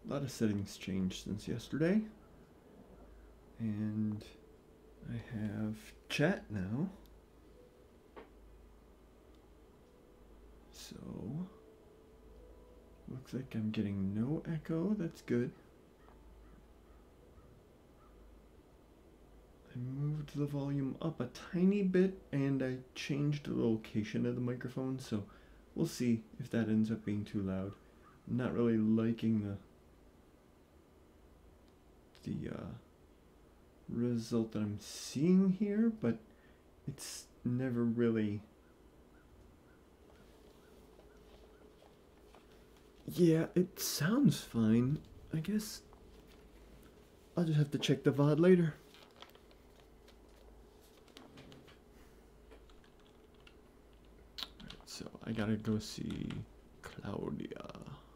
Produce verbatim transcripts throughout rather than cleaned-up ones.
A lot of settings changed since yesterday. And I have chat now. So, looks like I'm getting no echo. That's good. I moved the volume up a tiny bit and I changed the location of the microphone, so we'll see if that ends up being too loud. I'm not really liking the the uh, result that I'm seeing here, but it's never really... Yeah, it sounds fine. I guess I'll just have to check the V O D later. Alright, so I gotta go see Claudia.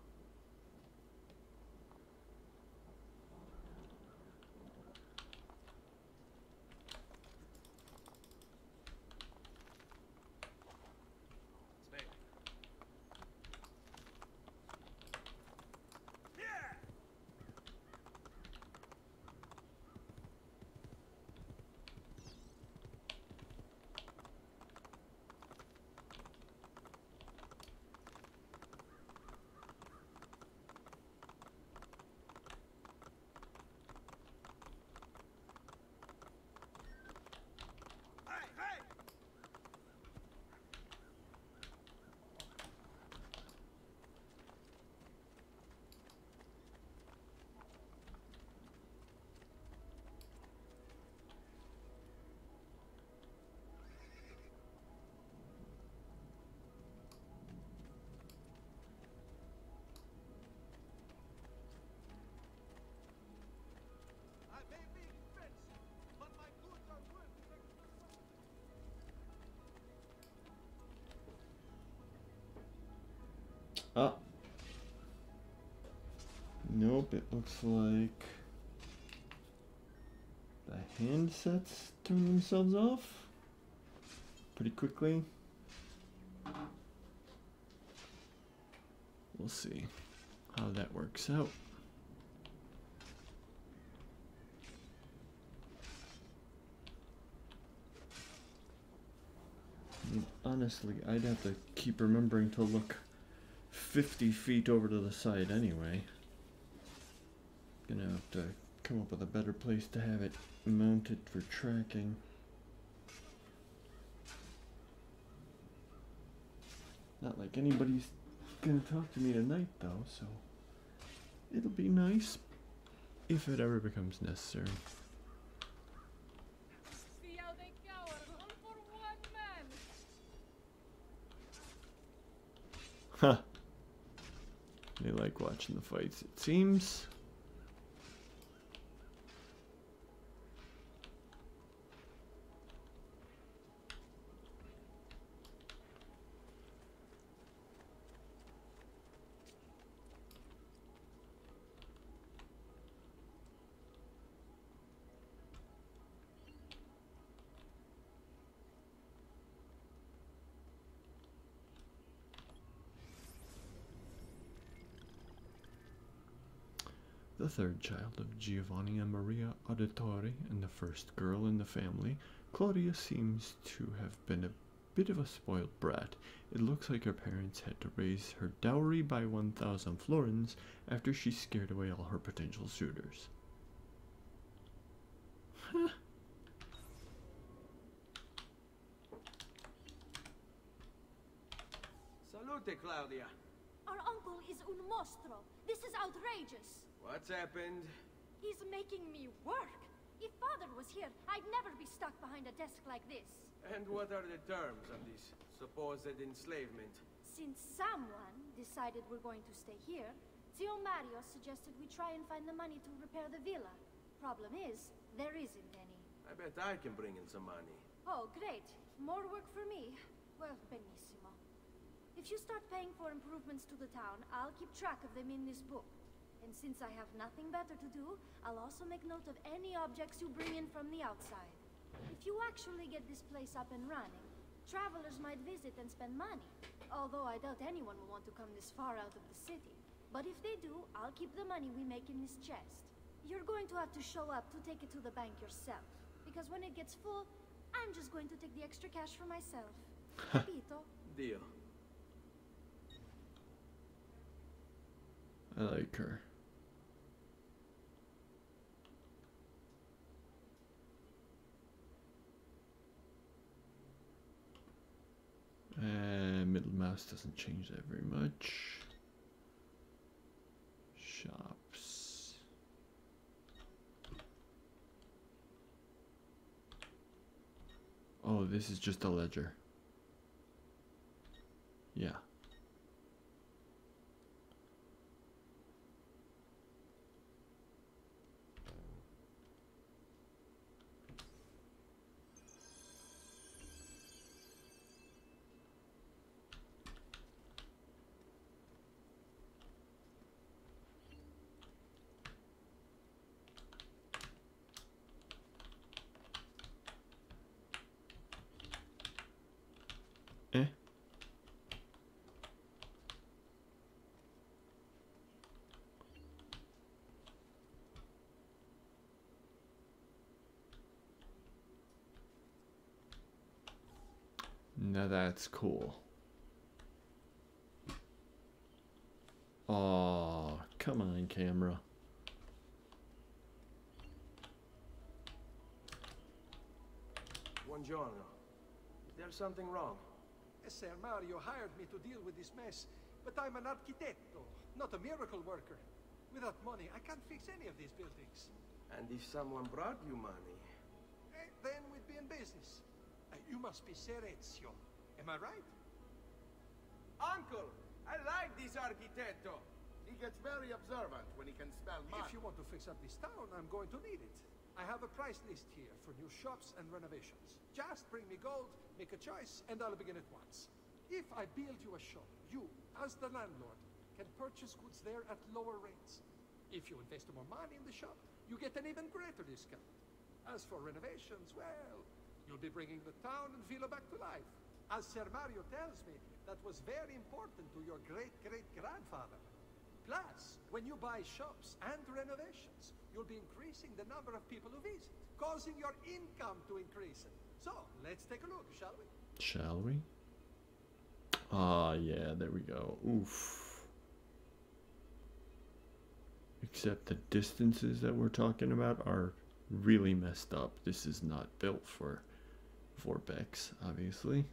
Ah. Nope, it looks like the handsets turn themselves off pretty quickly. We'll see how that works out. I mean, honestly, I'd have to keep remembering to look fifty feet over to the side anyway. Gonna have to come up with a better place to have it mounted for tracking. Not like anybody's gonna talk to me tonight though, so it'll be nice if it ever becomes necessary. See how they cower, all for one man. Huh. They like watching the fights, it seems. The third child of Giovanni and Maria Auditore and the first girl in the family, Claudia seems to have been a bit of a spoiled brat. It looks like her parents had to raise her dowry by one thousand florins after she scared away all her potential suitors. Huh. Salute, Claudia. Our uncle is un mostro. This is outrageous. What's happened? He's making me work. If father was here, I'd never be stuck behind a desk like this. And what are the terms of this supposed enslavement? Since someone decided we're going to stay here, Zio Mario suggested we try and find the money to repair the villa. Problem is, there isn't any. I bet I can bring in some money. Oh, great. More work for me. Well, benissimo. If you start paying for improvements to the town, I'll keep track of them in this book. And since I have nothing better to do, I'll also make note of any objects you bring in from the outside. If you actually get this place up and running, travelers might visit and spend money. Although I doubt anyone will want to come this far out of the city. But if they do, I'll keep the money we make in this chest. You're going to have to show up to take it to the bank yourself. Because when it gets full, I'm just going to take the extra cash for myself. Capito? Deal. I like her. And middle mouse doesn't change that very much. Shops. Oh, this is just a ledger. Yeah. Eh? Now that's cool. Oh, come on, camera. Buongiorno. Is there something wrong? Ser Mario hired me to deal with this mess, but I'm an architetto, not a miracle worker. Without money, I can't fix any of these buildings. And if someone brought you money? Eh, then we'd be in business. Uh, you must be Ser Ezio. Am I right? Uncle! I like this architetto! He gets very observant when he can spell money. If you want to fix up this town, I'm going to need it. I have a price list here for new shops and renovations. Just bring me gold, make a choice, and I'll begin at once. If I build you a shop, you, as the landlord, can purchase goods there at lower rates. If you invest more money in the shop, you get an even greater discount. As for renovations, well, you'll be bringing the town and villa back to life. As Ser Mario tells me, that was very important to your great-great-grandfather. Plus, when you buy shops and renovations, you'll be increasing the number of people who visit, causing your income to increase. So, let's take a look, shall we? Shall we? Ah, yeah, there we go. Oof. Except the distances that we're talking about are really messed up. This is not built for Vorbex, obviously.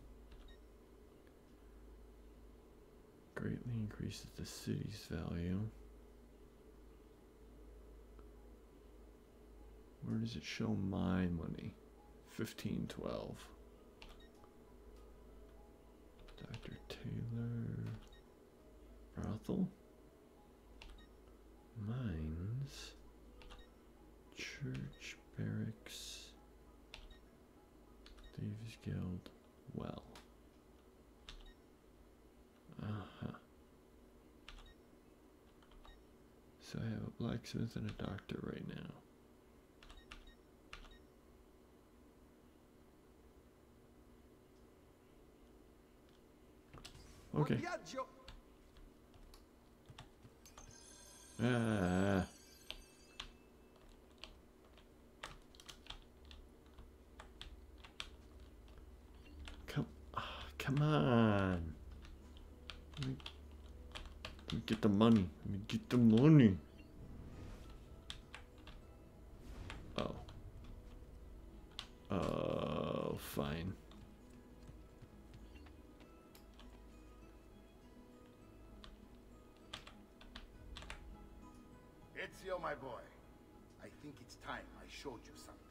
Greatly increases the city's value. Where does it show my money? fifteen twelve. Doctor Taylor. Brothel. Mines. Church. Barracks. Thieves Guild. Well. Uh-huh. So I have a blacksmith and a doctor right now. Okay. Ah. Come, ah, come on. Let me, let me get the money. Let me get the money. Oh. Oh, fine. Ezio, my boy, I think it's time I showed you something.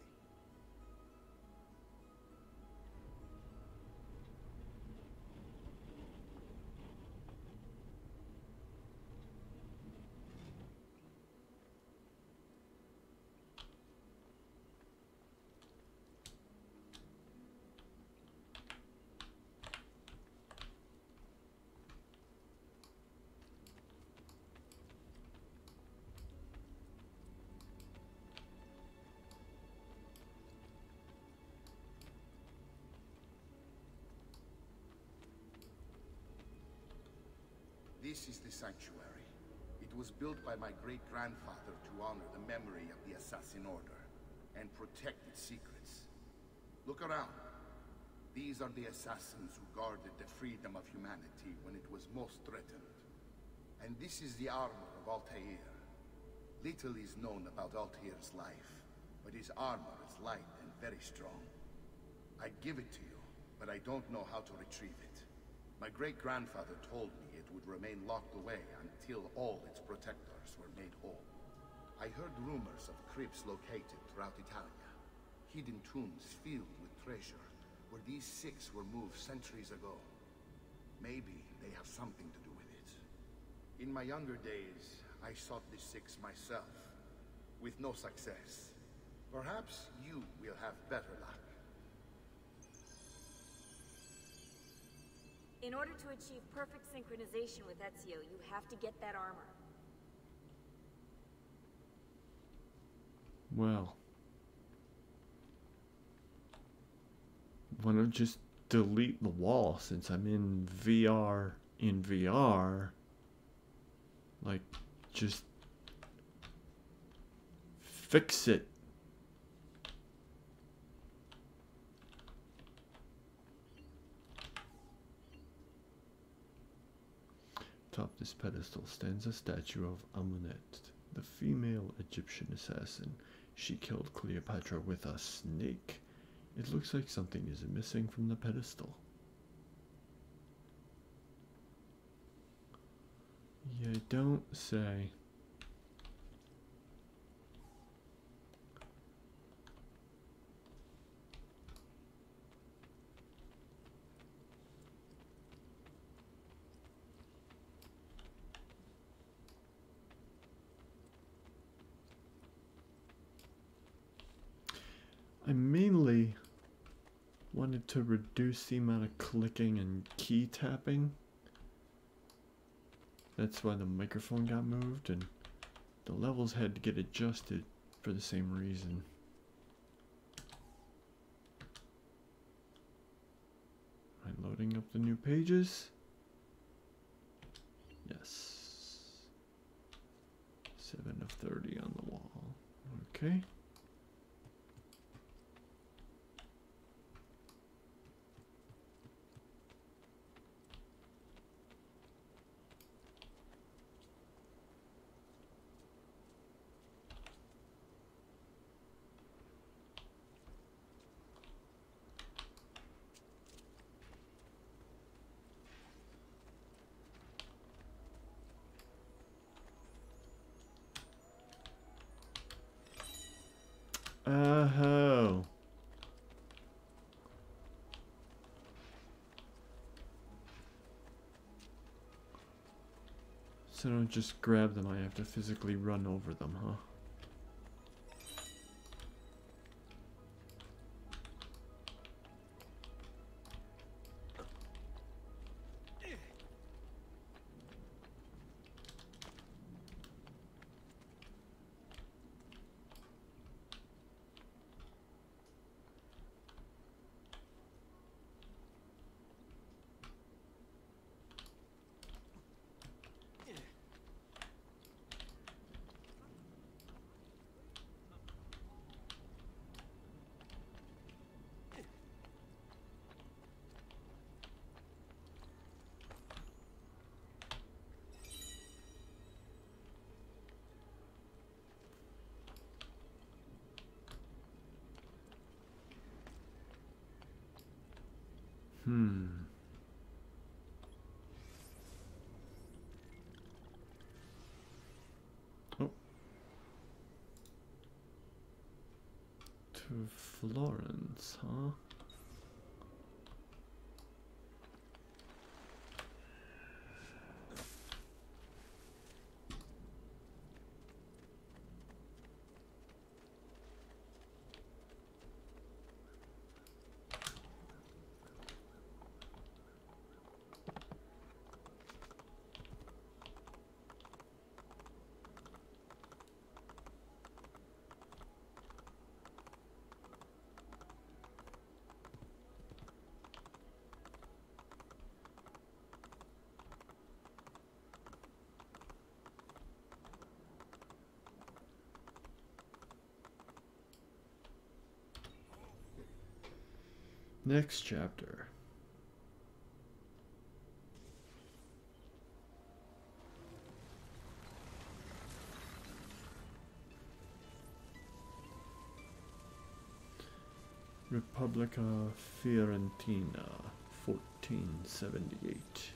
This is the sanctuary. was built by my great-grandfather to honor the memory of the Assassin Order and protect its secrets. Look around. These are the assassins who guarded the freedom of humanity when it was most threatened. And this is the armor of Altair. Little is known about Altair's life, but his armor is light and very strong. I'd give it to you, but I don't know how to retrieve it. My great-grandfather told me it would remain locked away until all its protectors were made whole. I heard rumors of crypts located throughout Italia, hidden tombs filled with treasure, where these six were moved centuries ago. Maybe they have something to do with it. In my younger days, I sought the six myself, with no success. Perhaps you will have better luck. In order to achieve perfect synchronization with Ezio, you have to get that armor. Well, why don't just delete the wall since I'm in V R in V R? Like, just fix it. Atop this pedestal stands a statue of Amunet, the female Egyptian assassin. She killed Cleopatra with a snake. It looks like something is missing from the pedestal. You don't say. I mainly wanted to reduce the amount of clicking and key tapping. That's why the microphone got moved, and the levels had to get adjusted for the same reason. I'm loading up the new pages. Yes. seven of thirty on the wall. Okay. Oh. So don't just grab them, I have to physically run over them, huh? Hmm. Oh. To Florence, huh? Next chapter. Republica Fiorentina, fourteen seventy-eight.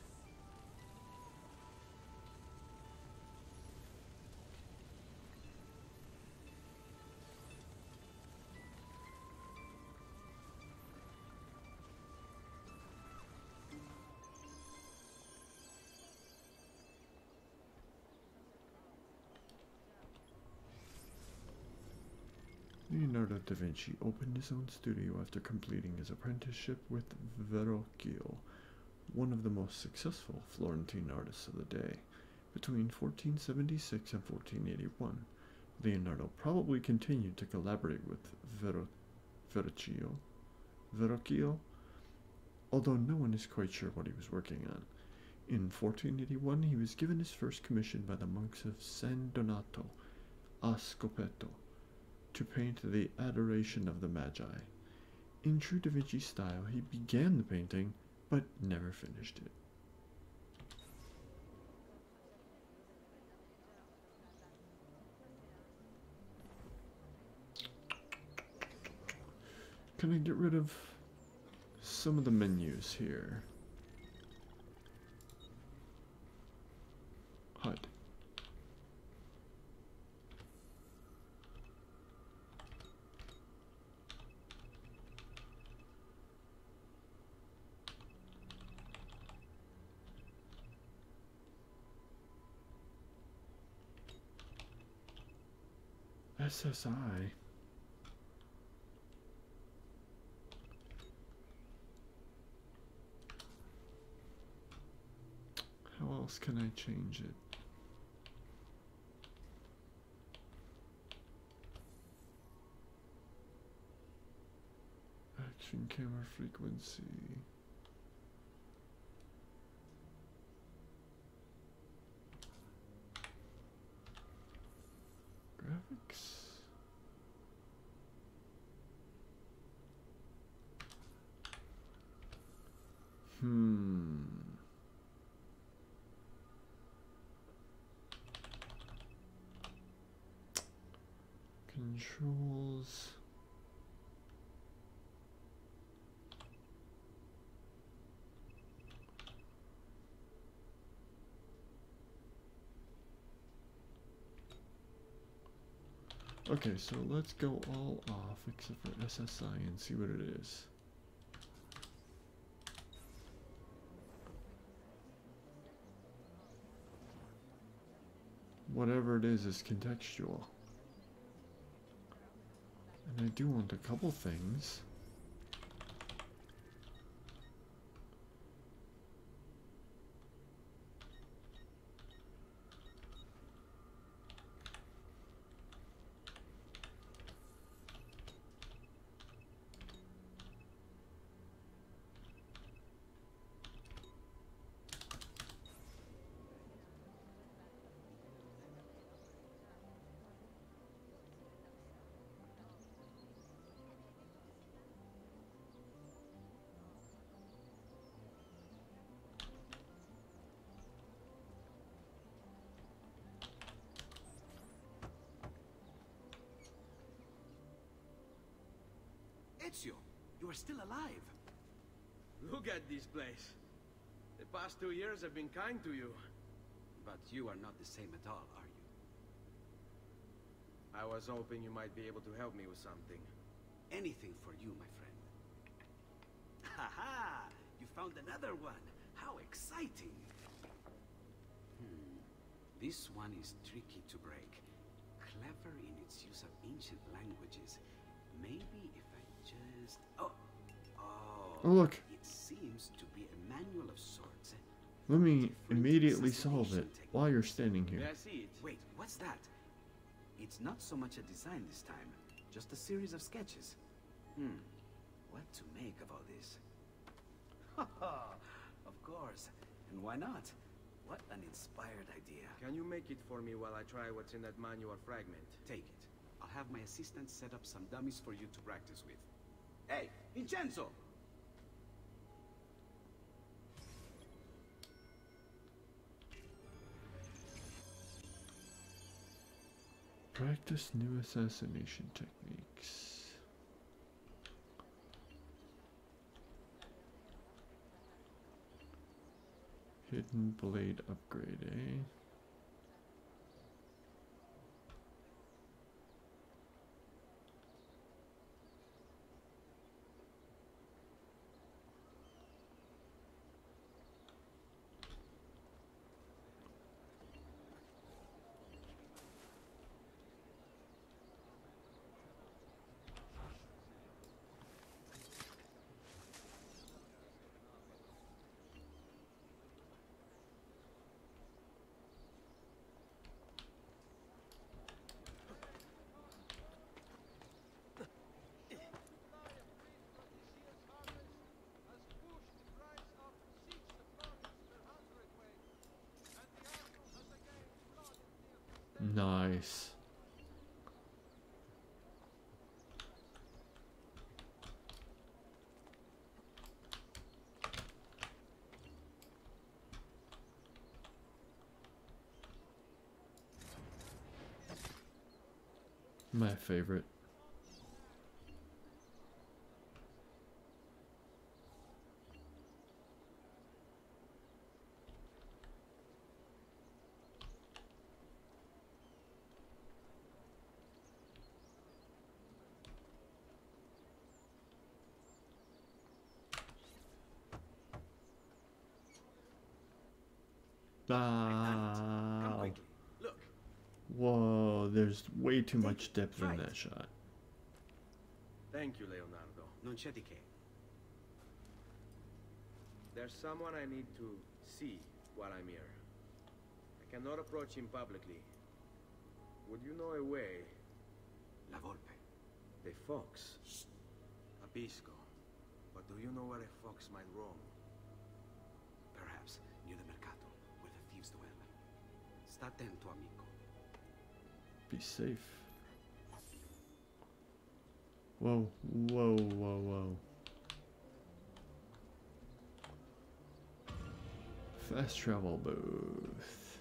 Leonardo da Vinci opened his own studio after completing his apprenticeship with Verrocchio, one of the most successful Florentine artists of the day. Between fourteen seventy-six and fourteen eighty-one, Leonardo probably continued to collaborate with Verro Verrocchio, Verrocchio, although no one is quite sure what he was working on. In fourteen eighty-one, he was given his first commission by the monks of San Donato a Scopeto to paint the Adoration of the Magi. In true Da Vinci style, he began the painting, but never finished it. Can I get rid of some of the menus here? H U D. S S I. How else can I change it? Action camera frequency. Graphics. Hmm. Controls. Okay, so let's go all off except for S S I and see what it is. Whatever it is is contextual. And I do want a couple things. Ezio, you are still alive. Look at this place. The past two years have been kind to you. But you are not the same at all, are you? I was hoping you might be able to help me with something. Anything for you, my friend. Ha-ha! You found another one. How exciting! Hmm. This one is tricky to break. Clever in its use of ancient languages. Maybe if I just... Oh! Oh! Oh, look. It seems to be a manual of sorts. Let me immediately solve it while you're standing May here. I see it? Wait, what's that? It's not so much a design this time, just a series of sketches. Hmm, what to make of all this? Haha, of course. And why not? What an inspired idea. Can you make it for me while I try what's in that manual fragment? Take it. I'll have my assistant set up some dummies for you to practice with. Hey, Vincenzo! Practice new assassination techniques. Hidden blade upgrade, eh? Nice. My favorite. Come Wow. quickly. Look. Whoa, there's way too Take much it. depth Try in it. that shot. Thank you, Leonardo. Non c'è di che. There's someone I need to see while I'm here. I cannot approach him publicly. Would you know a way? La Volpe. The fox. Capisco. But do you know where a fox might roam? Perhaps near the mercato, where the thieves dwell. Sta attento, amico. Be safe. Whoa, whoa, whoa, whoa. Fast travel booth.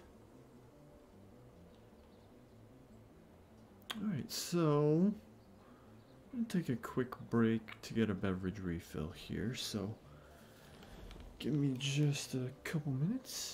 Alright, so I'm gonna take a quick break to get a beverage refill here, so give me just a couple minutes.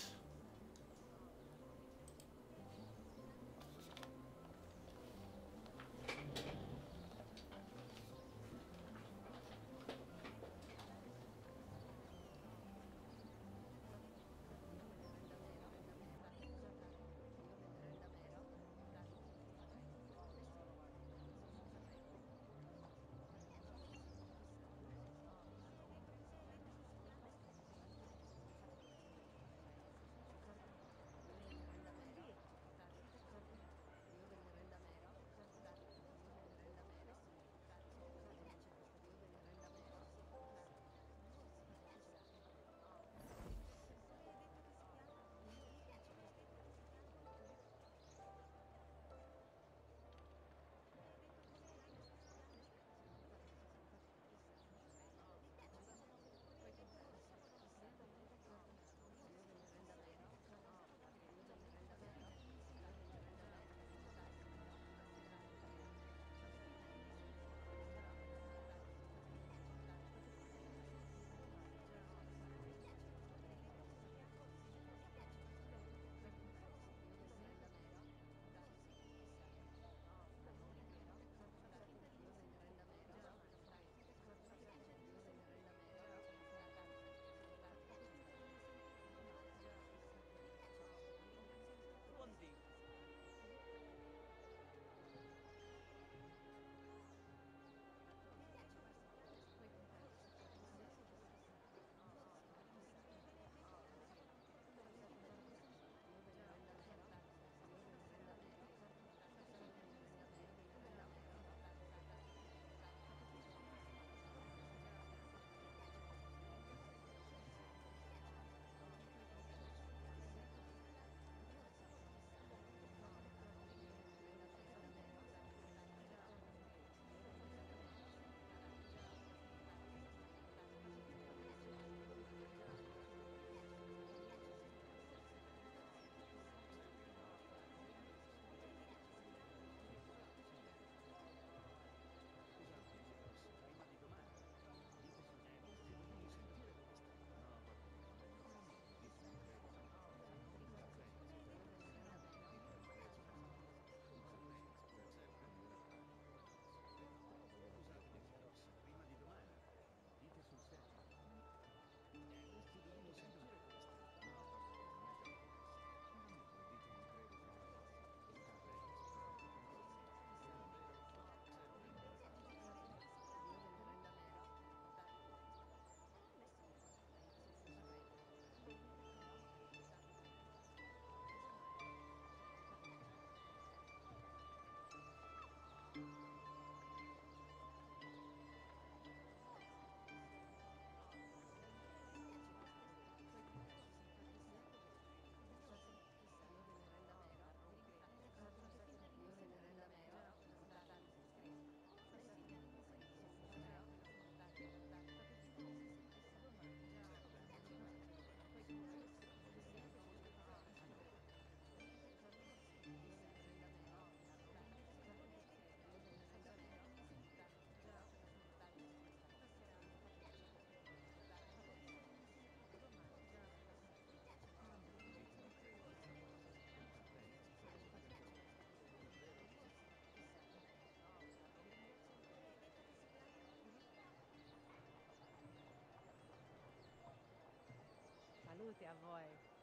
Salute a voi.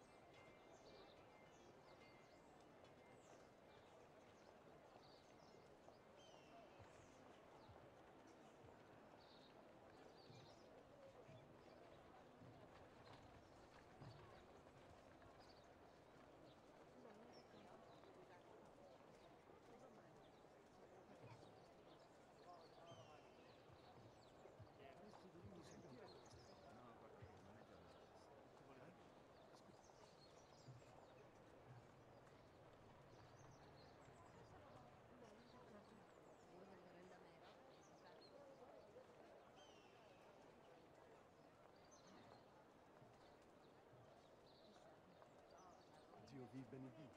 Dio vi benedica.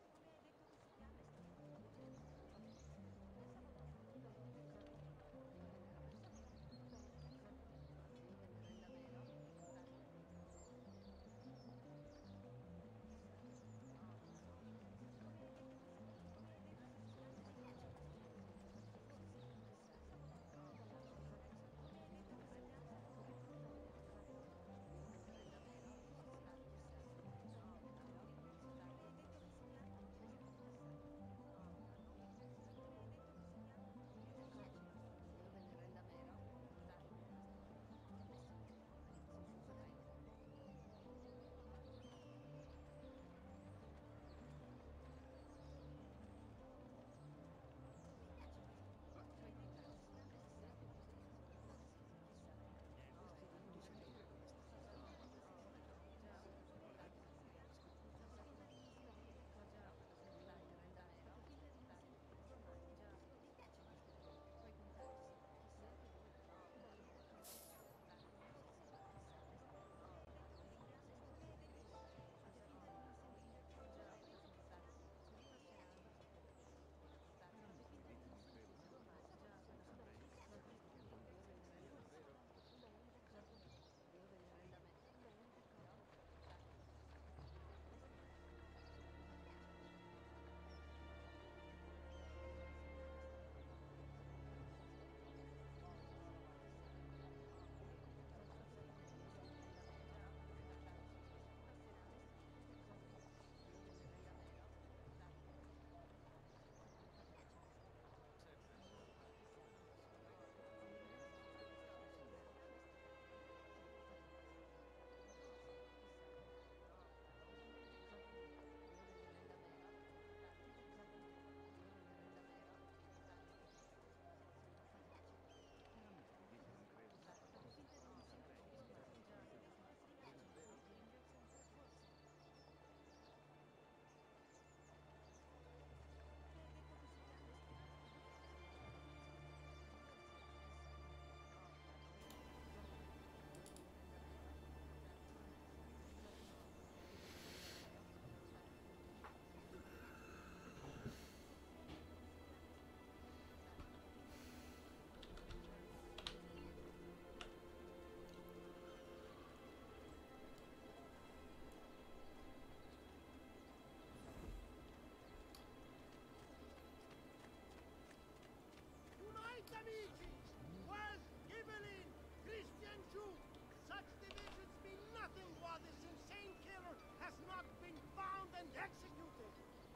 Amici, Welsh, Ghibelline, Christian Jew, such divisions mean nothing while this insane killer has not been found and executed.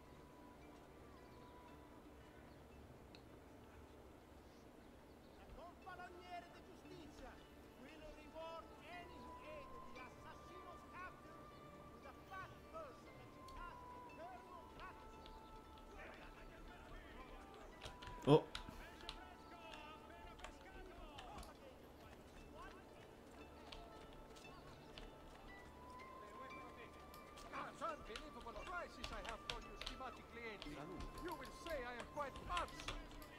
La Compagniere di Giustizia will reward any who aided the assassin's capture with a fat purse that you cast eternal gratitude. Oh. Unbelievable prices I have for you, stimati clienti. You will say I am quite nuts.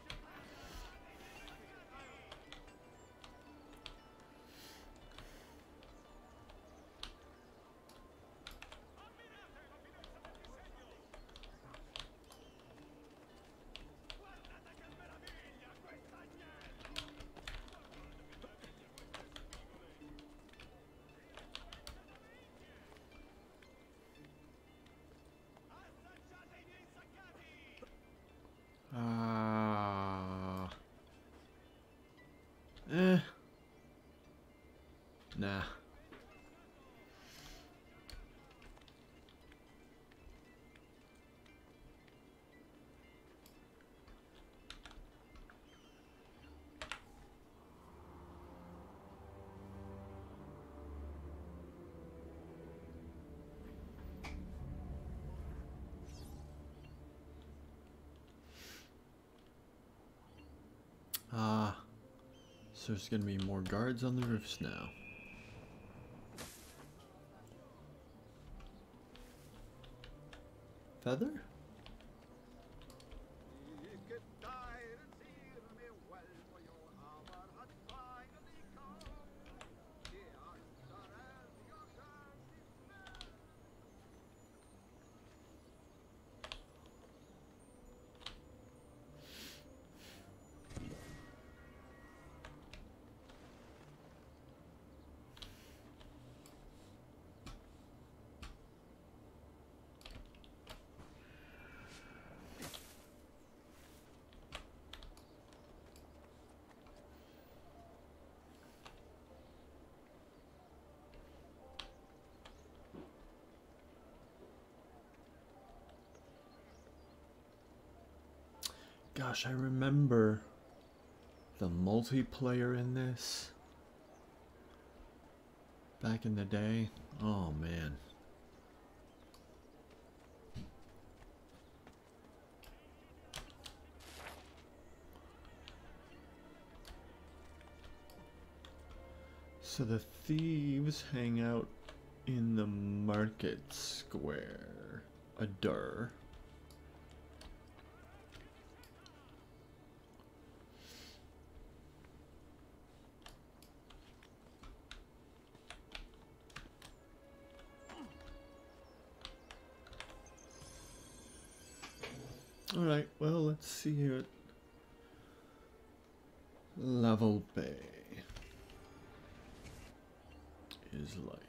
Ah. Uh, eh. Nah. So there's gonna be more guards on the roofs now. Feather? Gosh, I remember the multiplayer in this back in the day. Oh man. So the thieves hang out in the market square. Adur. Alright, well, let's see what Level Bay is like.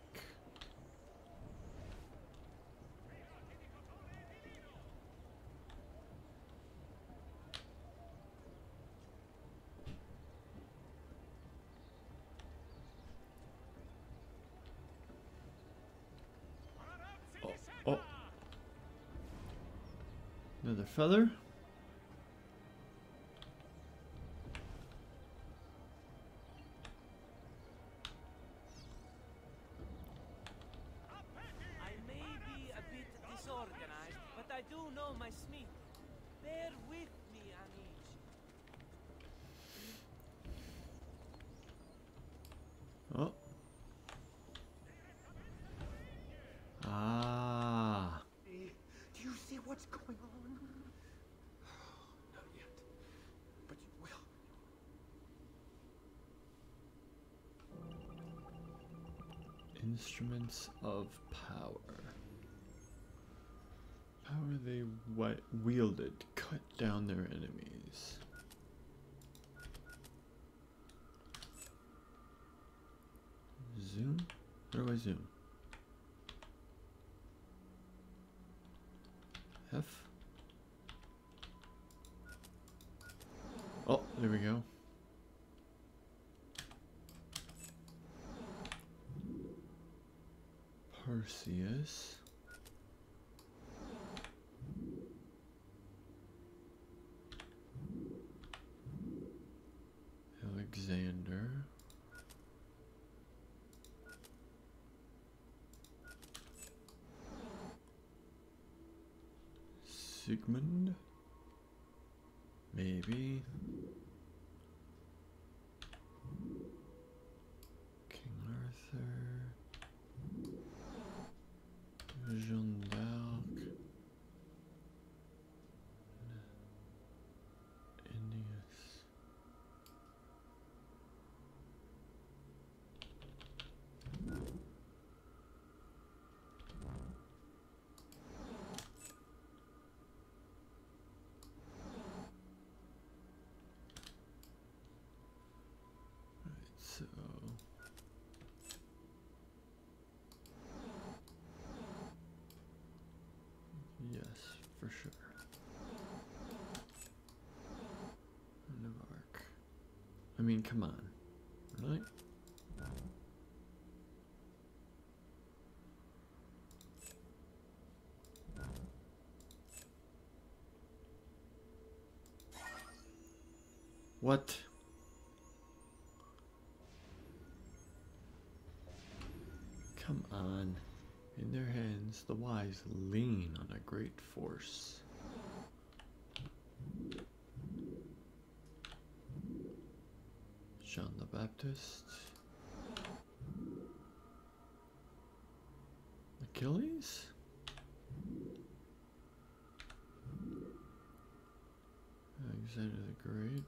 Oh, oh. Another feather. I may be a bit disorganized, but I do know my smith. Bear with me, Anish. Oh. Ah. Do you see what's going on? Not yet, but you will. Instruments of power. How are they wi- wielded? Cut down their enemies. Zoom? How do I zoom? F? Oh, there we go. Perseus. Alexander. Sigmund? Maybe. King Arthur. Jeanne d'Arc. Aeneas. So yes, for sure. Joan of Arc. I mean, come on, really? What? Come on. In their hands, the wise lean on a great force. Jean the the Baptist. Achilles? Alexander the Great.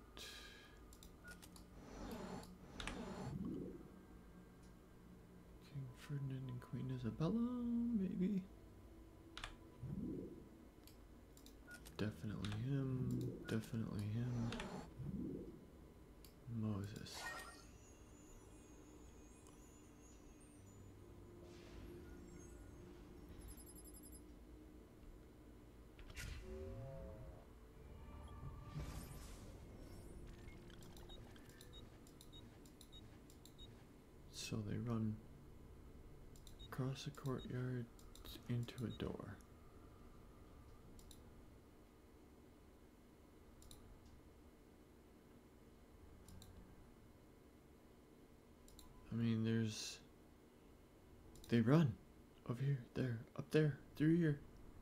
King Ferdinand and Queen Isabella, maybe? Definitely him, definitely him. Moses. So they run across the courtyard into a door. I mean, there's... They run. Over here, there, up there, through here.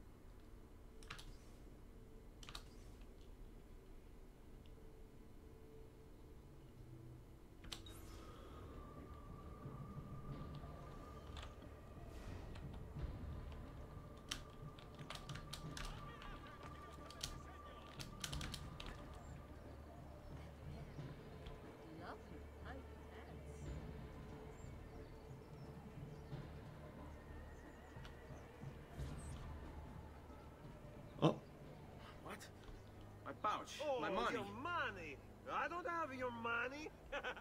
Pouch, Oh, my money. your money. I don't have your money.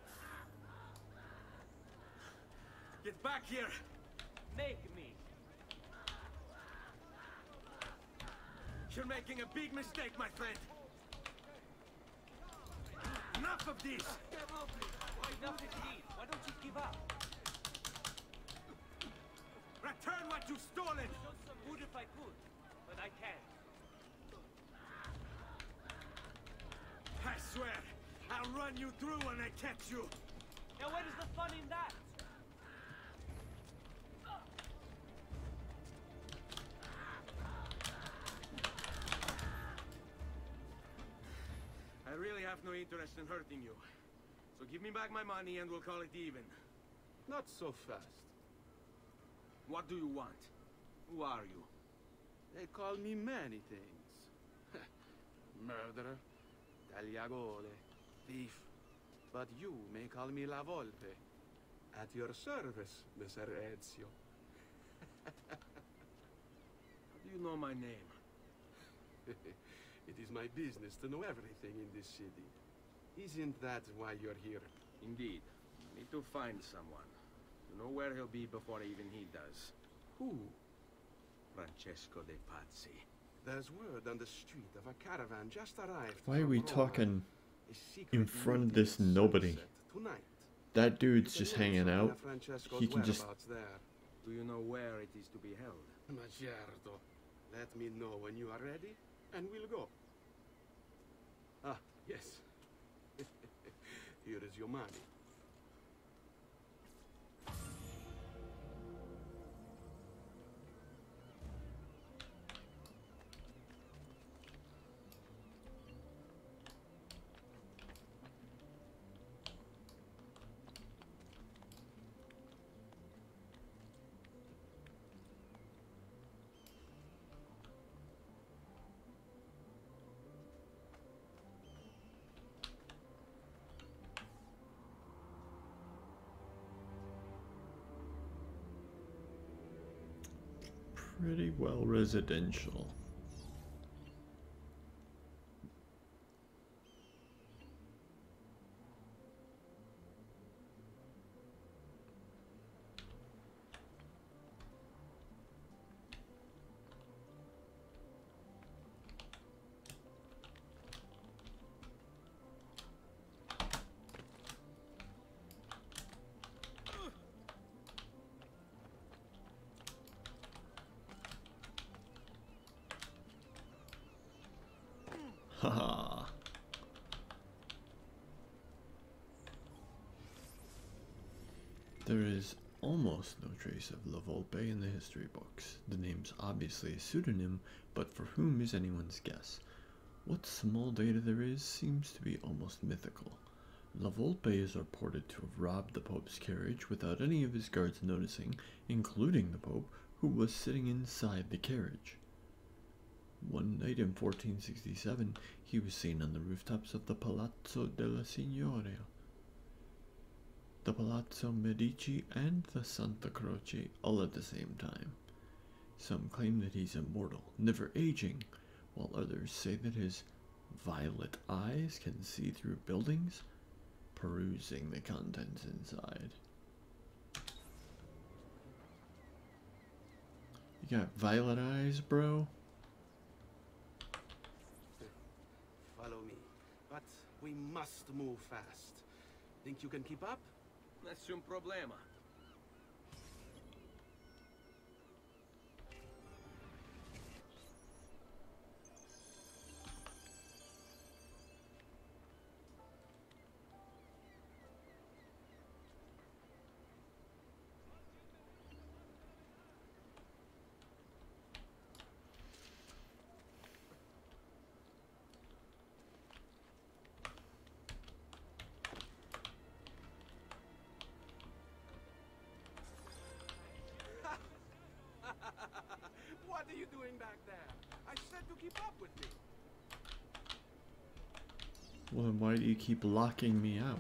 Get back here. Make me. You're making a big mistake, my friend. Enough of this. Enough indeed. Why don't you give up? Return what you've stolen. I would if I could, but I can't. I swear, I'll run you through when I catch you. Now where is the fun in that? I really have no interest in hurting you. So give me back my money and we'll call it even. Not so fast. What do you want? Who are you? They call me many things. Murderer, tagliagole, thief. But you may call me La Volpe. At your service, Mister Ezio. How do you know my name? It is my business to know everything in this city. Isn't that why you're here? Indeed. I need to find someone. To know where he'll be before even he does. Who? Francesco de Pazzi. There's word on the street of a caravan just arrived. Why are we from Rome. talking A secret in front of meeting this at nobody? sunset tonight. That dude's You can just learn hanging something out. of Francesco's He can just... whereabouts there. Do you know where it is to be held? Ma certo. Let me know when you are ready, and we'll go. Ah, yes. Here is your money. Pretty well residential. Haha. There is almost no trace of La Volpe in the history books. The name's obviously a pseudonym, but for whom is anyone's guess. What small data there is seems to be almost mythical. La Volpe is reported to have robbed the Pope's carriage without any of his guards noticing, including the Pope, who was sitting inside the carriage. One night in fourteen sixty-seven, he was seen on the rooftops of the Palazzo della Signoria, the Palazzo Medici, and the Santa Croce all at the same time. Some claim that he's immortal, never aging, while others say that his violet eyes can see through buildings, perusing the contents inside. You got violet eyes, bro? Follow me, but we must move fast. Think you can keep up? Nessun problema. What are you doing back there? I said to keep up with me. Well, then why do you keep locking me out?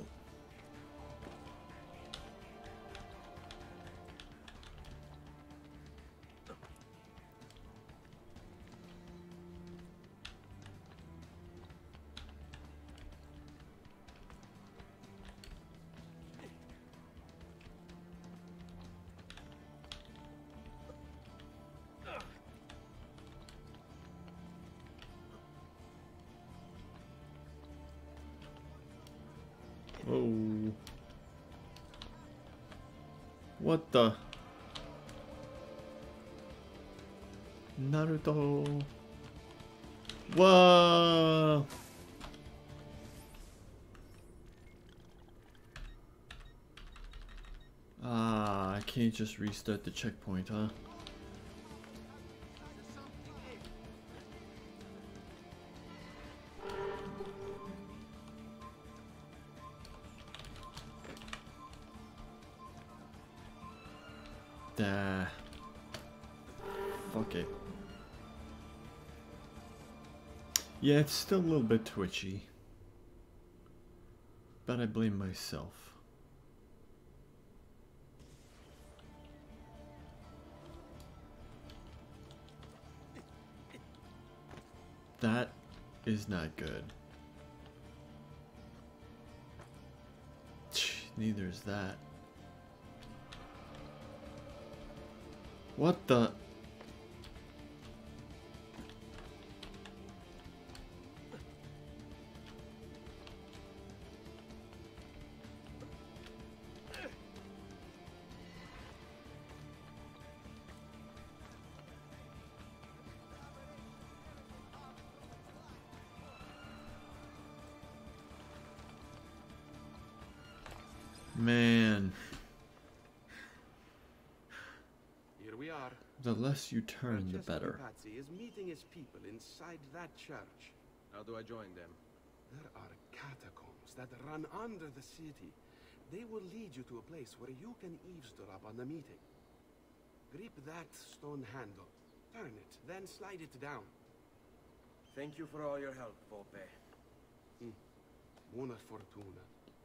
Oh. What the? Naruto. Whoa. Ah, I can't just restart the checkpoint, huh? Nah. Fuck it. Yeah, it's still a little bit twitchy. But I blame myself. That is not good. Neither is that. What the? Man. Here we are. The less you turn, the better. Patsy is meeting his people inside that church. How do I join them? There are catacombs that run under the city. They will lead you to a place where you can eavesdrop on the meeting. Grip that stone handle. Turn it, then slide it down. Thank you for all your help, Volpe. Mm. Buona fortuna.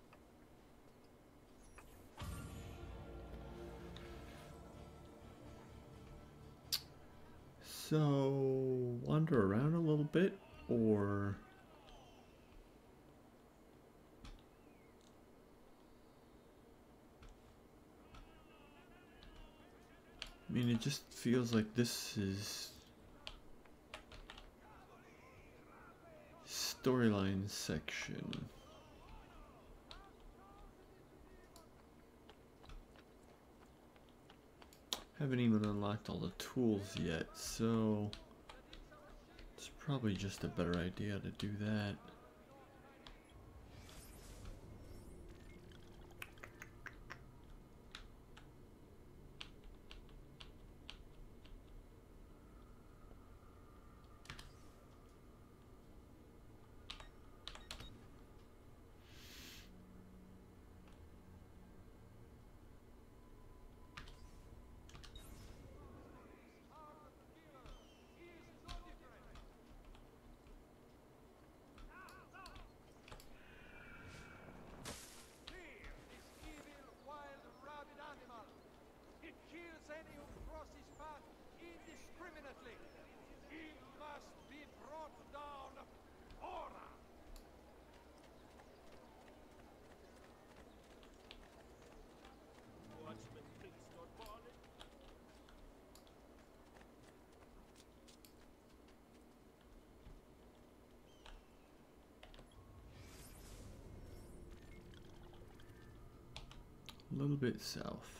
So, wander around a little bit, or... I mean, it just feels like this is... storyline section. Haven't even unlocked all the tools yet, so it's probably just a better idea to do that. A little bit south.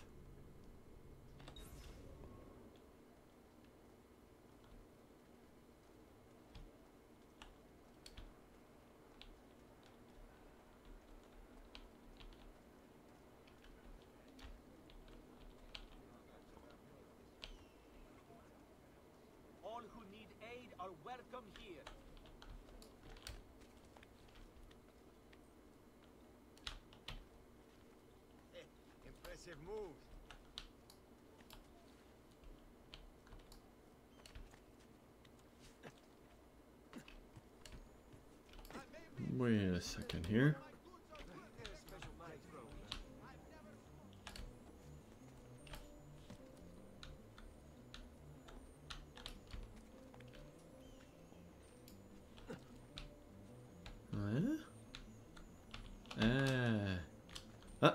All who need aid are welcome here. Impressive moves. Wait a second here. Huh? Ah. Ah.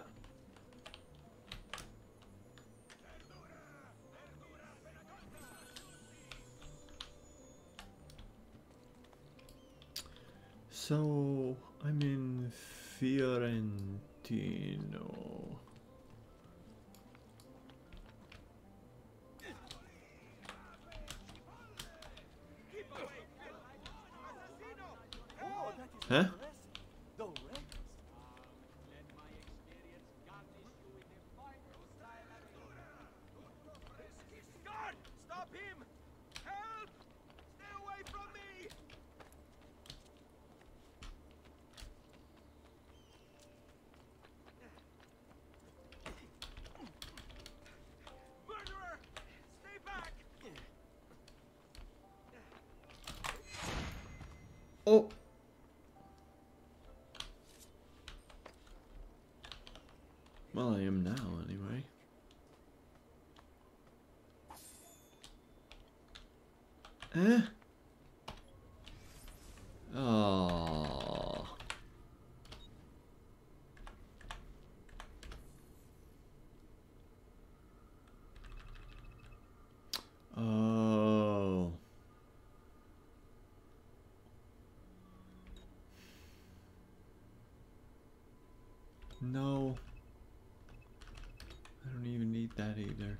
So I'm in Fiorentino. Huh? Guard! Stop him! Help! Stay away from me! Murderer! Stay back! Oh. Well, I am now, anyway. Eh? Oh. Oh. No. I don't even need that either.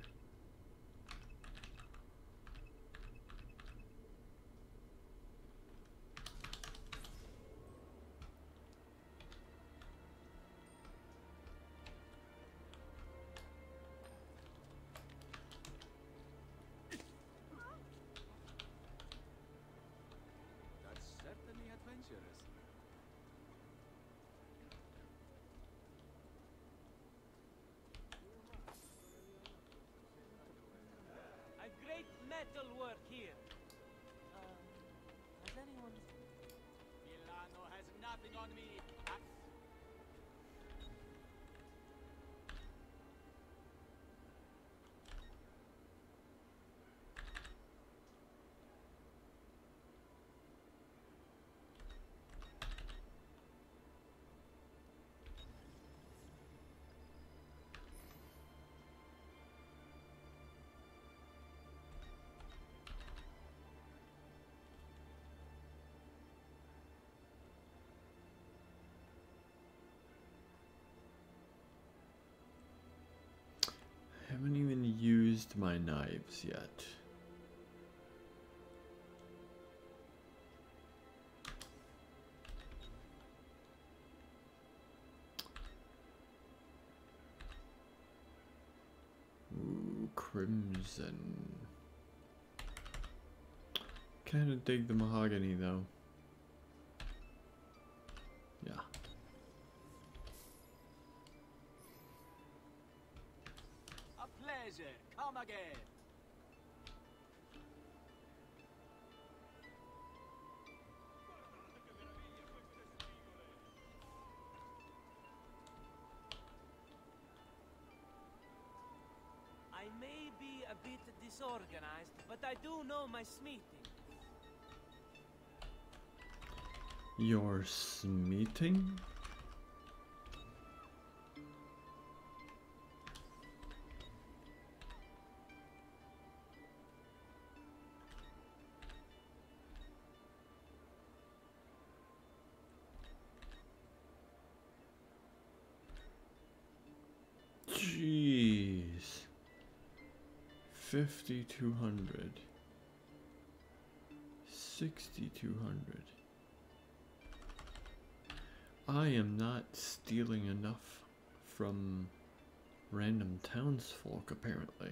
That's certainly adventurous. A great metal work here. Uh, has anyone... Milano has nothing on me. I haven't even used my knives yet. Ooh, crimson. Kinda dig the mahogany though. Yeah. A pleasure. Come again. I may be a bit disorganized, but I do know my smithing. Your smithing? fifty-two hundred. sixty-two hundred. I am not stealing enough from random townsfolk, apparently.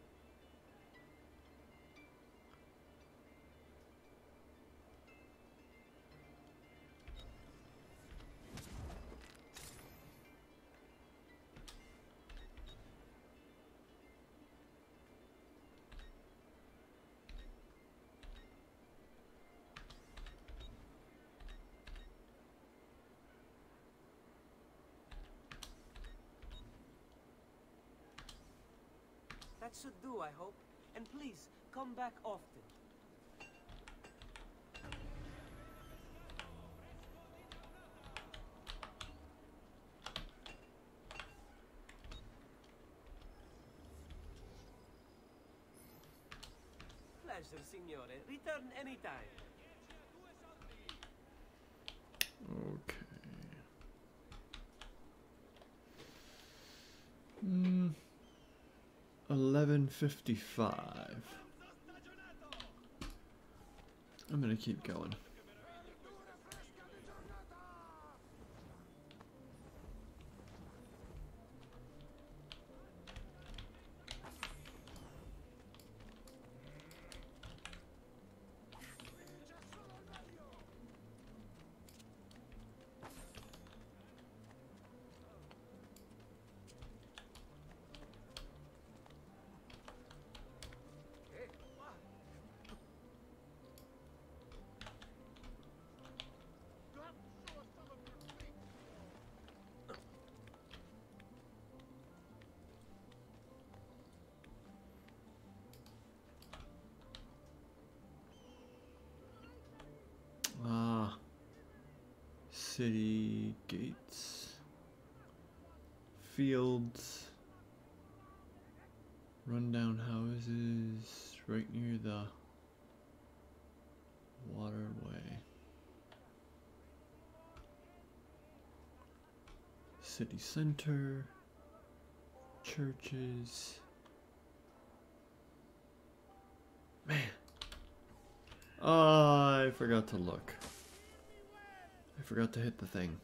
That should do, I hope. And please, come back often. Pleasure, signore. Return anytime. Okay. Hmm. eleven fifty-five. I'm gonna keep going. Ah, city gates, fields, rundown houses right near the waterway, city center, churches. Man. Oh, I forgot to look. I forgot to hit the thing.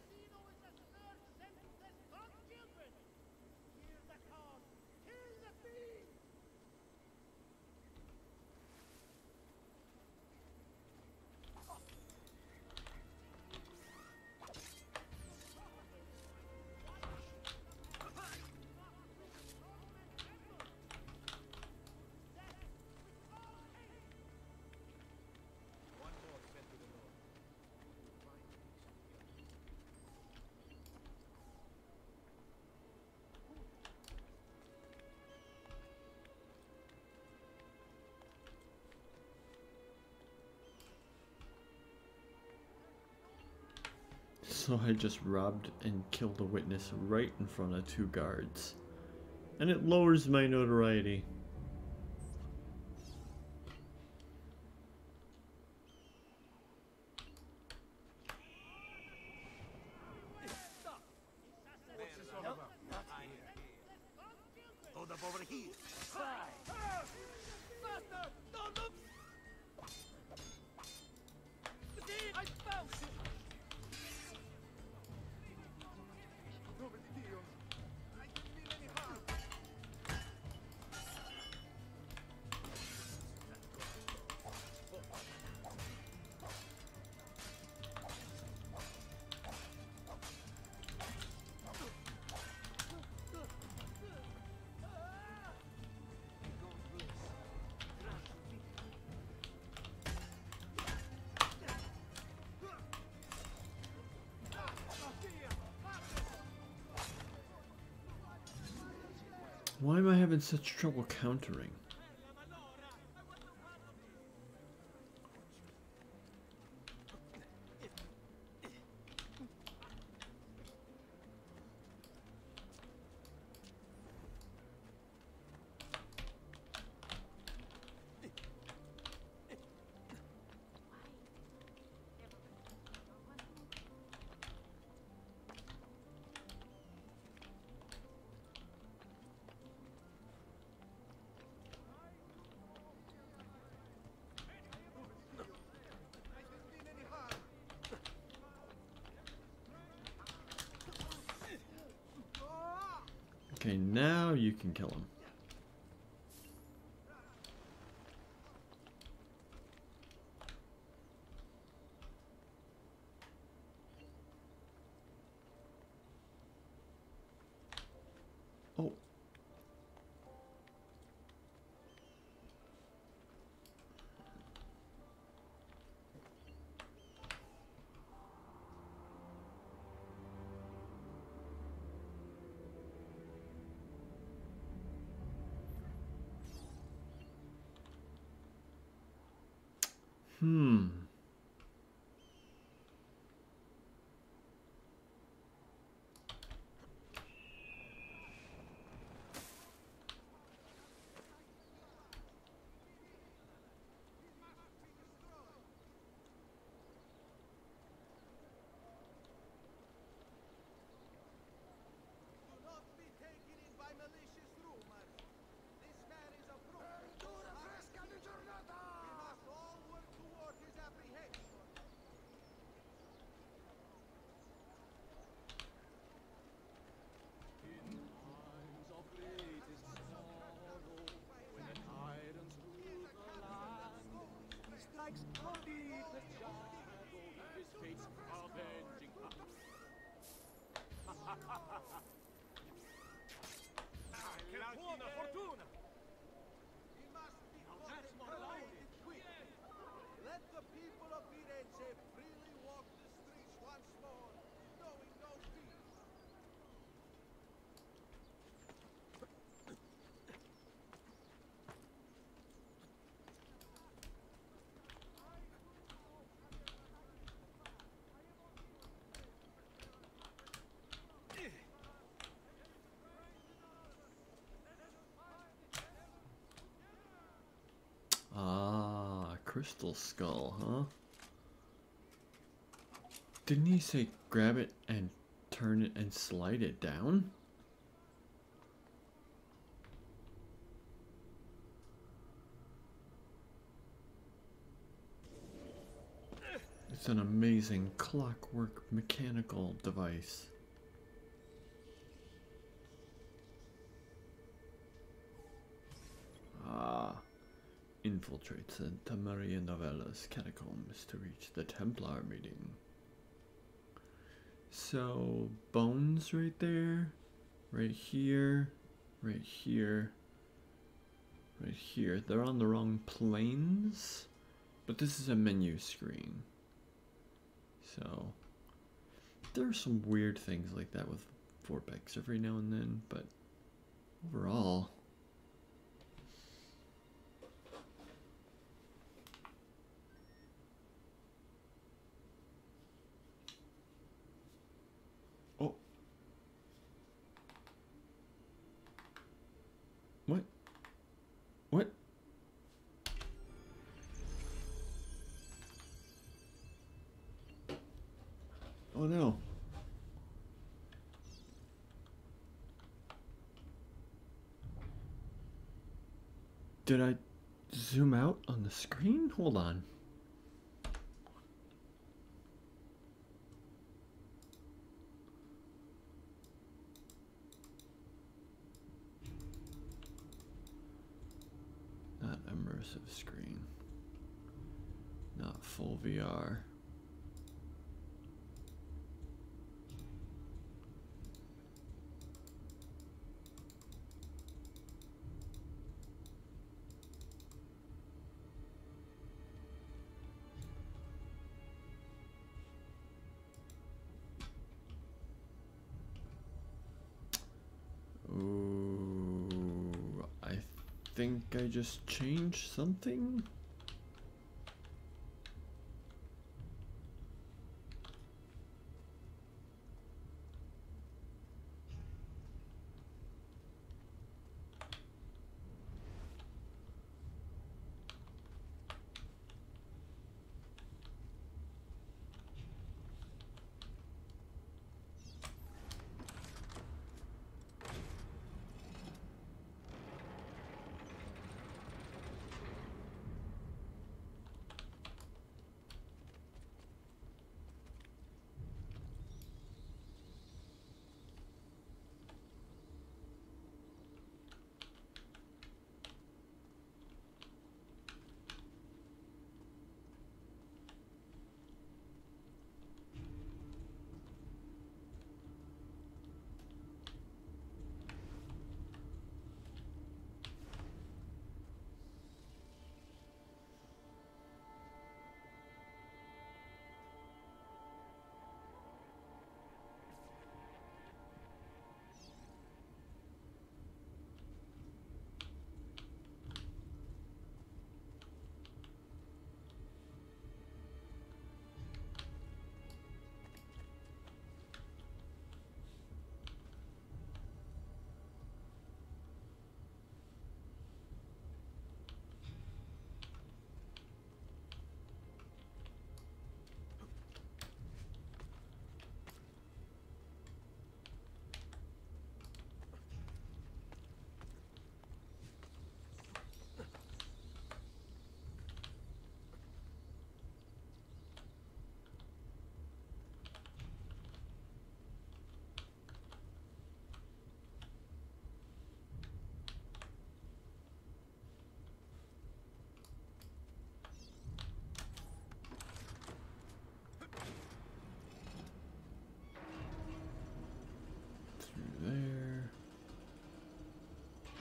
So I just robbed and killed a witness right in front of two guards. And it lowers my notoriety. Hold up over here. I found you. Why am I having such trouble countering? Okay, now you can kill him. Oh. Hmm. Do not be taken in by malicious rumors. This man is a Verdura fresca di giornata! We must all work toward his apprehension. In times of greatest sorrow, when the tyrants rule the land, he strikes beneath the shadow of his fate's avenging hand. Che buona fortuna! He must be consecrated quickly. Let the people of Firenze freely walk the streets once more, knowing no fear. Ah, crystal skull, huh? Didn't he say grab it and turn it and slide it down? It's an amazing clockwork mechanical device. Ah. Infiltrates Santa Maria Novella's catacombs to reach the Templar meeting. So, bones right there, right here, right here, right here. They're on the wrong planes, but this is a menu screen. So, there are some weird things like that with Vorpex every now and then, but overall... Oh. What? What? Oh no. Did I zoom out on the screen? Hold on. Not immersive screen. Not full V R. Ooh, I think I just changed something.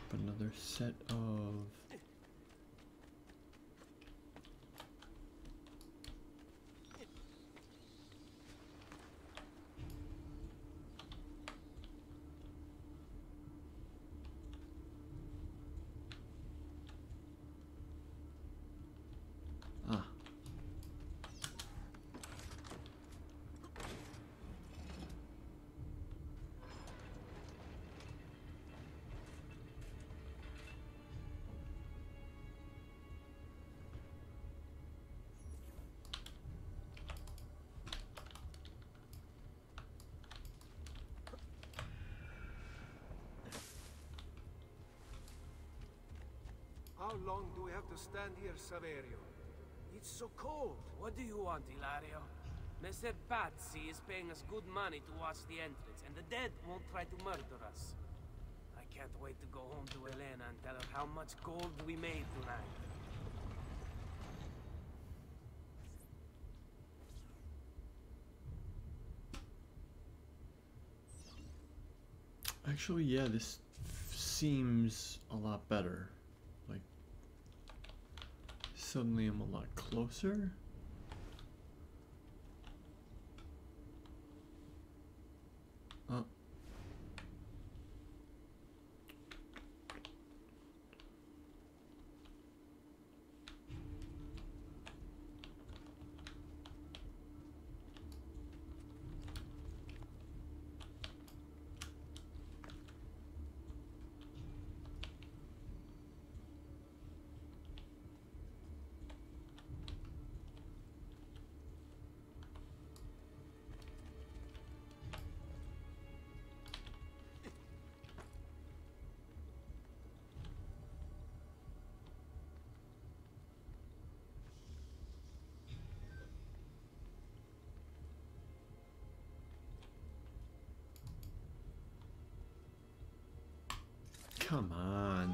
up another set of ah. How long do we have to stand here, Saverio? It's so cold. What do you want, Hilario? Mister Pazzi is paying us good money to watch the entrance, and the dead won't try to murder us. I can't wait to go home to Elena and tell her how much gold we made tonight. Actually, yeah, this seems a lot better. Like, suddenly I'm a lot closer. Uh. Come on.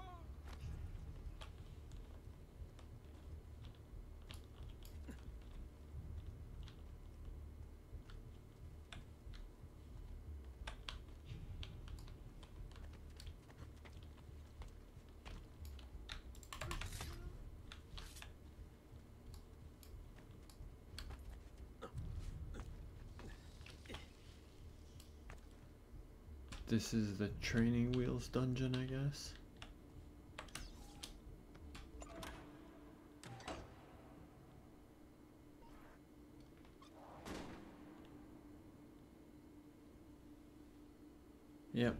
This is the training wheels dungeon, I guess. Yep.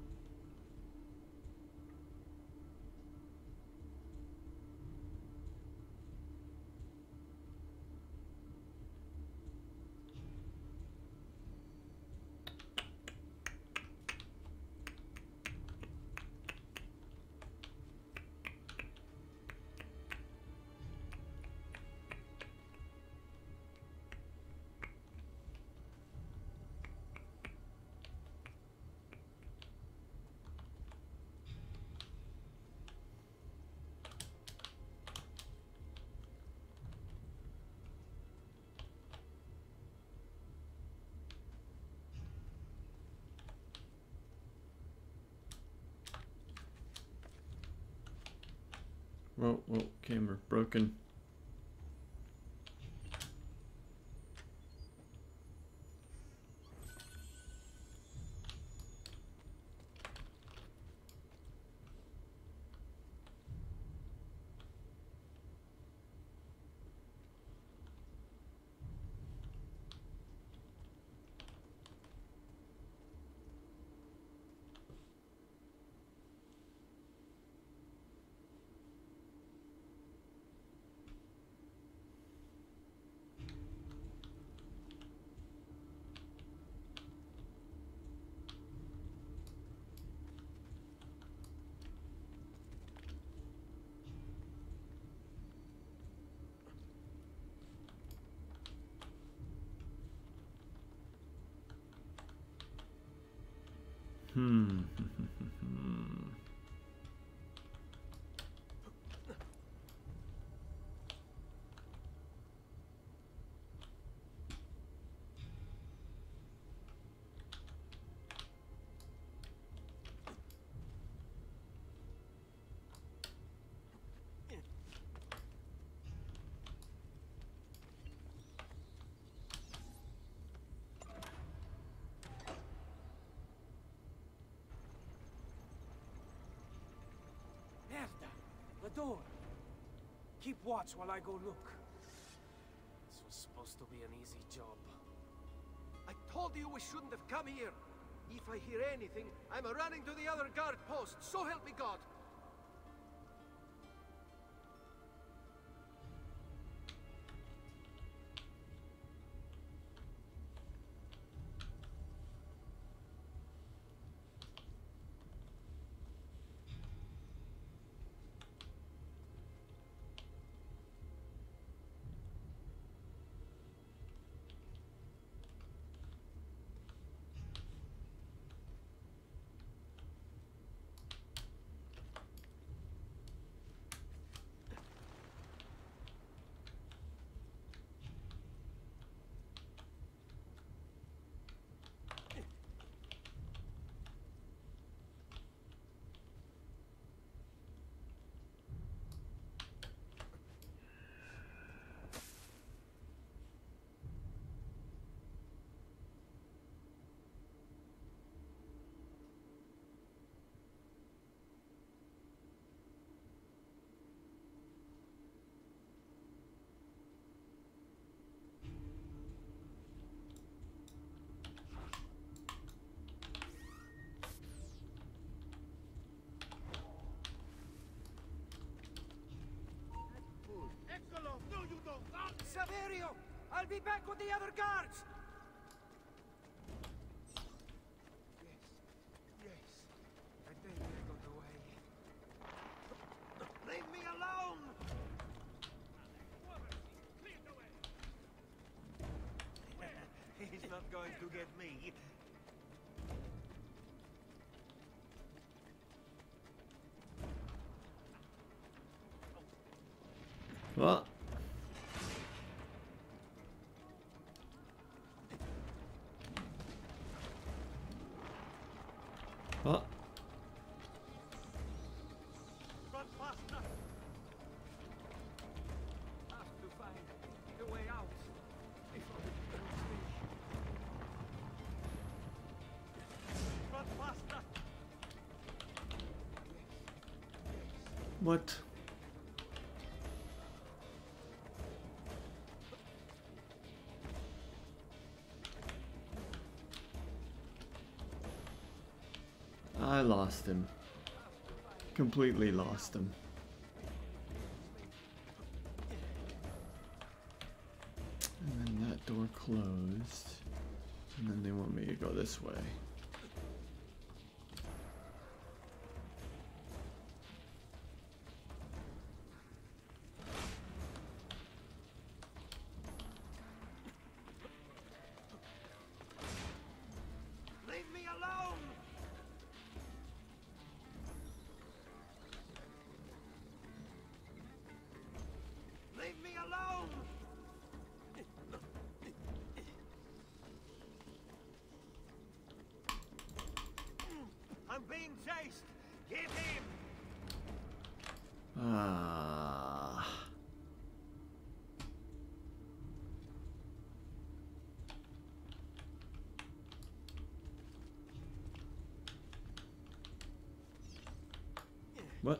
Whoa, whoa, camera broken. Hmm. door. Keep watch while I go look. This was supposed to be an easy job. I told you we shouldn't have come here. If I hear anything, I'm running to the other guard post. So help me God. No, you don't. Saverio! I'll be back with the other guards! Yes. Yes. I think I got away. Leave me alone! He's not going to get me. What? What? Run faster! Have to find the way out before it kills me. Run faster! What? I lost him. Completely lost him. And then that door closed. And then they want me to go this way. Leave me alone! Leave me alone! I'm being chased! Get him! Ah. What?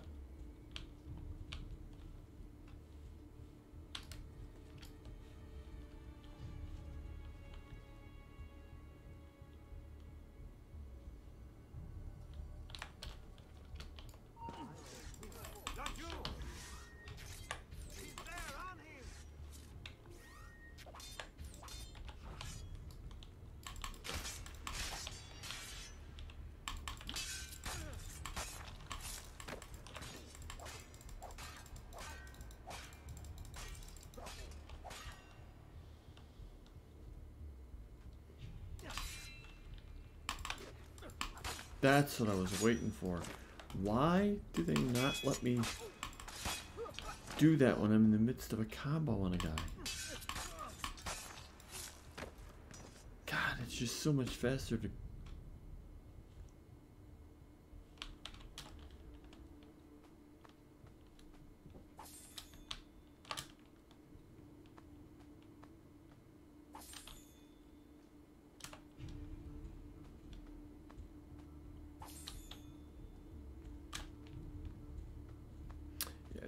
Not you! He's there, on him! That's what I was waiting for. Why do they not let me do that when I'm in the midst of a combo on a guy? God, it's just so much faster to...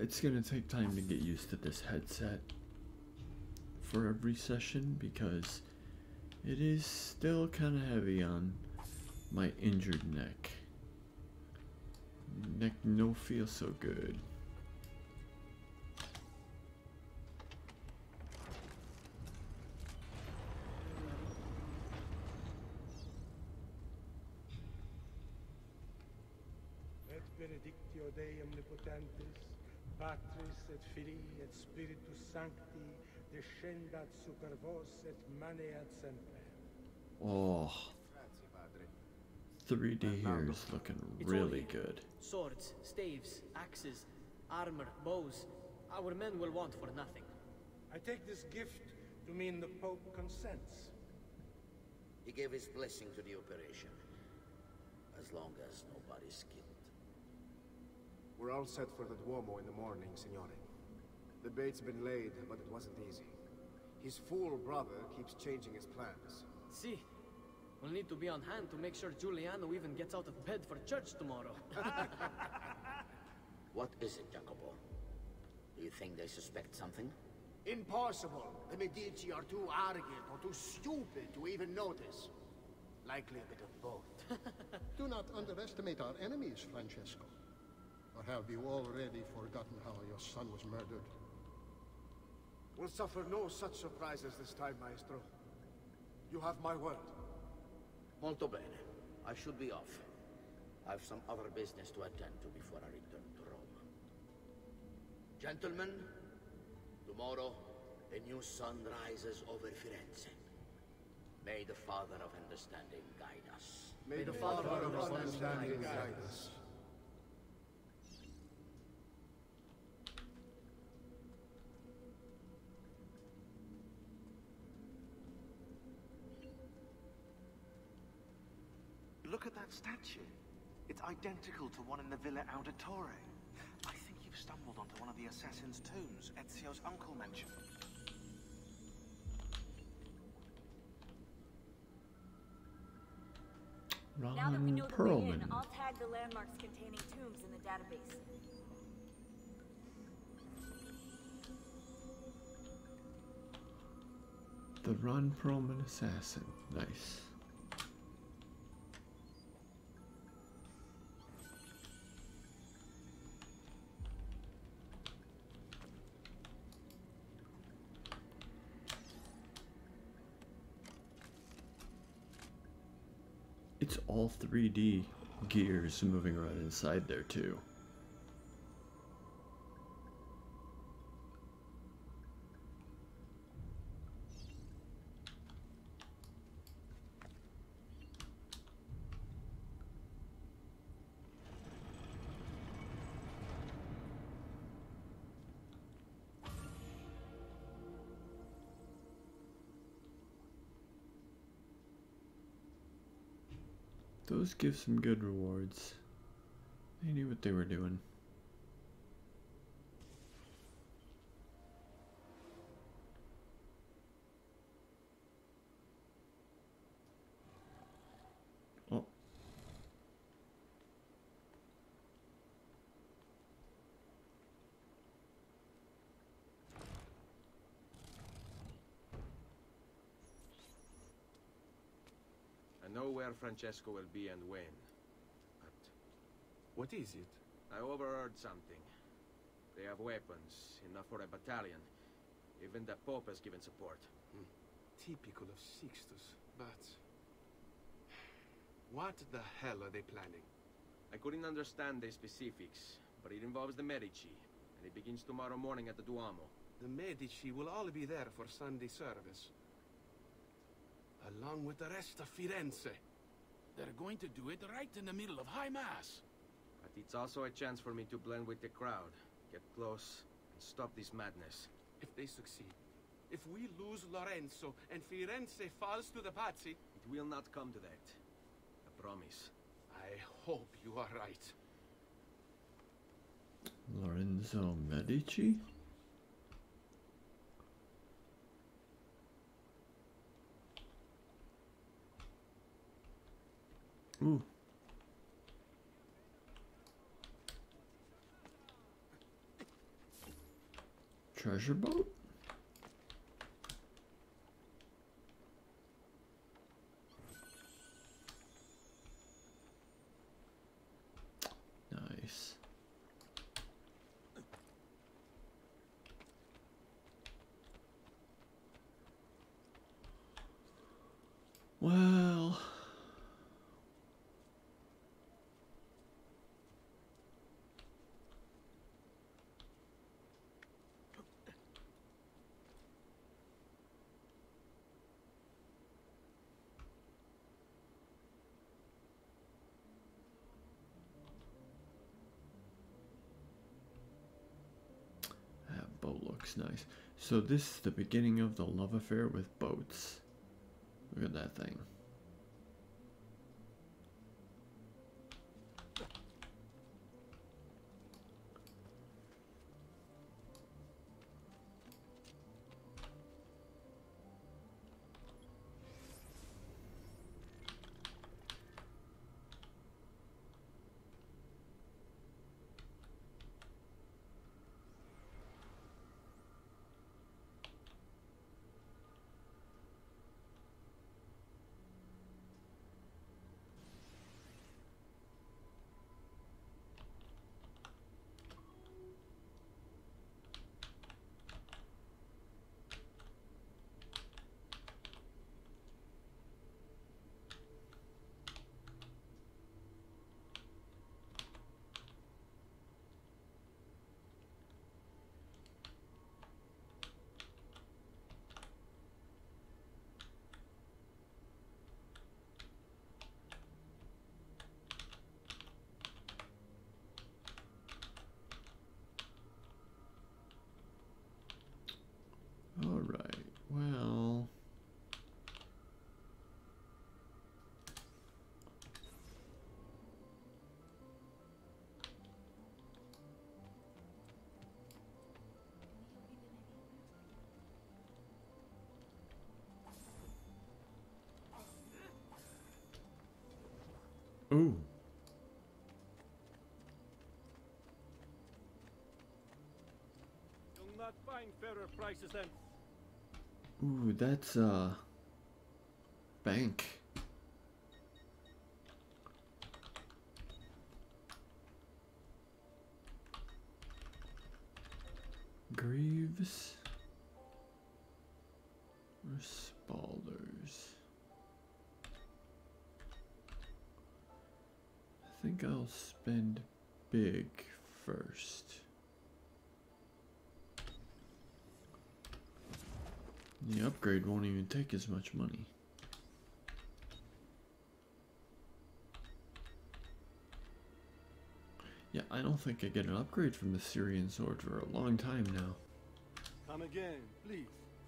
it's gonna take time to get used to this headset for every session because it is still kind of heavy on my injured neck. Neck no feel so good. Et benedictio Dei omnipotentis, Patris et Filii et Spiritus Sancti, descendat super vos et maneat semper. Oh, three D here is looking really good. Swords, staves, axes, armor, bows. Our men will want for nothing. I take this gift to mean the Pope consents. He gave his blessing to the operation. As long as nobody's killed. We're all set for the Duomo in the morning, Signore. The bait's been laid, but it wasn't easy. His fool brother keeps changing his plans. See, we'll need to be on hand to make sure Giuliano even gets out of bed for church tomorrow. What is it, Jacopo? Do you think they suspect something? Impossible. The Medici are too arrogant or too stupid to even notice. Likely a bit of both. Do not underestimate our enemies, Francesco. Or have you already forgotten how your son was murdered? We'll suffer no such surprises this time, Maestro. You have my word. Molto bene. I should be off. I've some other business to attend to before I return to Rome. Gentlemen, tomorrow, a new sun rises over Firenze. May the Father of Understanding guide us. May the Father of Understanding guide us. Look at that statue. It's identical to one in the Villa Auditore. I think you've stumbled onto one of the assassin's tombs Ezio's uncle mentioned. Now that we know the way in, Perlman. I'll tag the landmarks containing tombs in the database. The Ron Perlman assassin. Nice. It's all three D gears moving around inside there too. Those give some good rewards. They knew what they were doing. Oh. I know where Francesco will be and when, but... What is it? I overheard something. They have weapons, enough for a battalion. Even the Pope has given support. Hmm. Typical of Sixtus, but... What the hell are they planning? I couldn't understand the specifics, but it involves the Medici, and it begins tomorrow morning at the Duomo. The Medici will all be there for Sunday service. Along with the rest of Firenze. They're going to do it right in the middle of High Mass. But it's also a chance for me to blend with the crowd, get close, and stop this madness. If they succeed, if we lose Lorenzo and Firenze falls to the Pazzi... It will not come to that. I promise. I hope you are right. Lorenzo Medici? Ooh. treasure boat? Nice. Well, that boat looks nice. So this is the beginning of the love affair with boats. Look at that thing. All right, well, ooh. You'll not find fairer prices than... Ooh, that's uh bank. Greaves or Spalders? I think I'll spend big first. The upgrade won't even take as much money. Yeah, I don't think I get an upgrade from the Syrian sword for a long time now. Come again, please.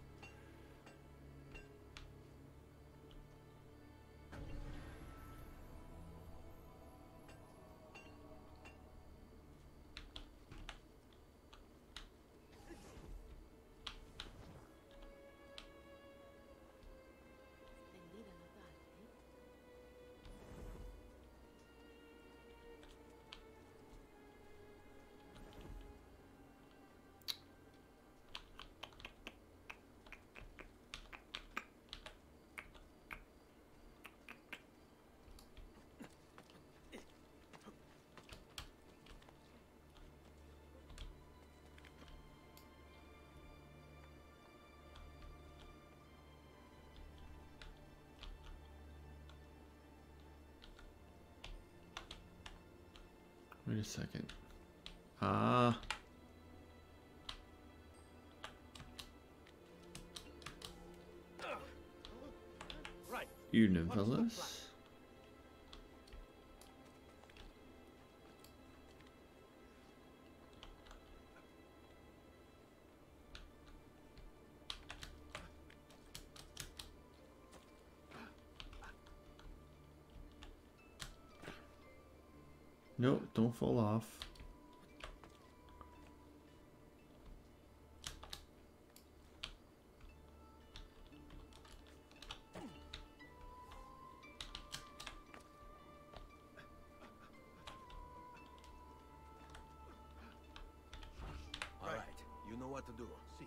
Wait a second. Ah. Right. Evening, fellas. Nope, don't fall off. All right, you know what to do.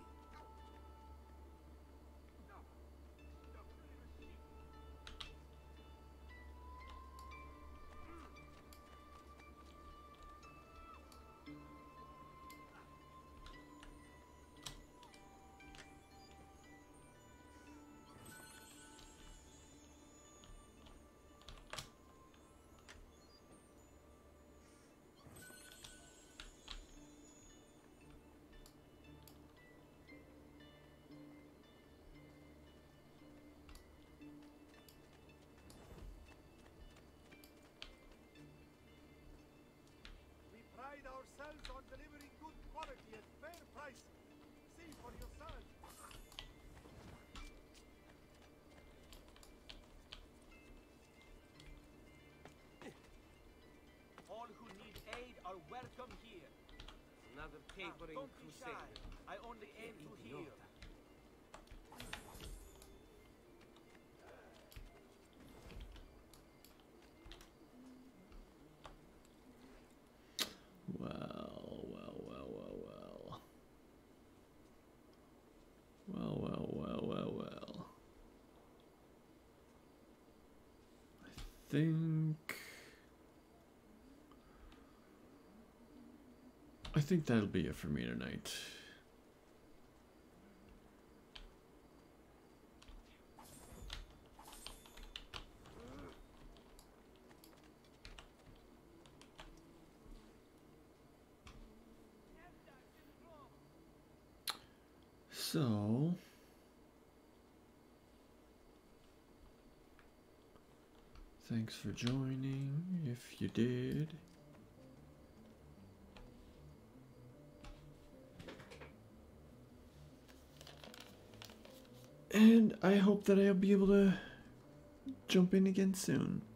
another tapering Don't be shy. crusader. I only aim to heal. Well, well, well, well, well. Well, well, well, well, well. I think... I think that'll be it for me tonight. So, thanks for joining, if you did. And I hope that I'll be able to jump in again soon.